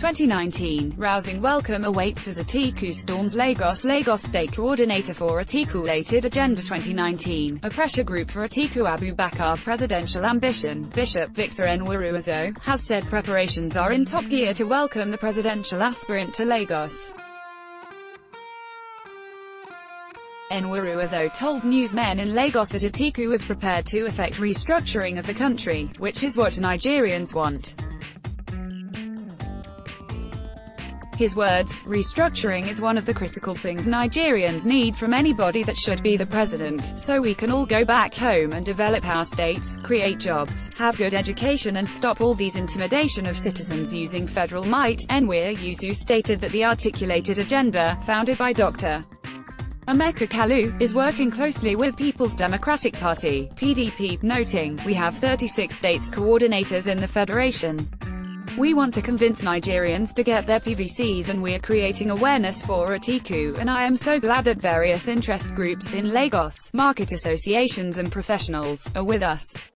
2019, rousing welcome awaits as Atiku storms Lagos. Lagos State Coordinator for Articulated Agenda 2019, a pressure group for Atiku Abubakar presidential ambition, Bishop Victor Enwuruozo, has said preparations are in top gear to welcome the presidential aspirant to Lagos. Enwuruozo told newsmen in Lagos that Atiku was prepared to effect restructuring of the country, which is what Nigerians want. His words, "Restructuring is one of the critical things Nigerians need from anybody that should be the president, so we can all go back home and develop our states, create jobs, have good education and stop all these intimidation of citizens using federal might." Enwuruozo stated that the Articulated Agenda, founded by Dr. Emeka Kalu, is working closely with People's Democratic Party, PDP, noting, "We have 36 states coordinators in the federation. We want to convince Nigerians to get their PVCs and we are creating awareness for Atiku, and I am so glad that various interest groups in Lagos, market associations and professionals, are with us."